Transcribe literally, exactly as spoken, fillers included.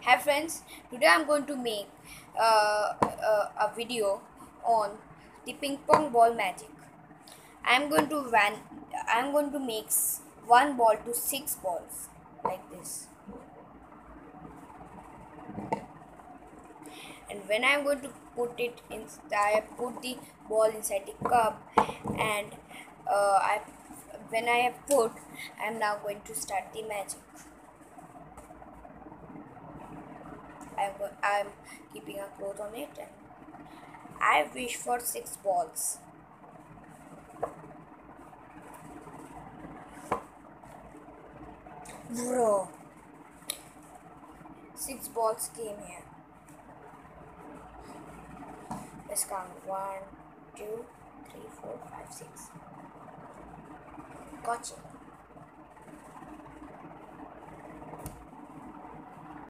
Hi friends, today I'm going to make uh, uh, a video on the ping pong ball magic. I'm going to van I'm going to make s- one ball to six balls like this. And when I'm going to put it in, I put the ball inside the cup, and uh, I when I have put, I'm now going to start the magic. I'm, go- I'm keeping a cloth on it, and I wish for six balls. Bro, six balls came here. Let's count. One, two, three, four, five, six. Gotcha.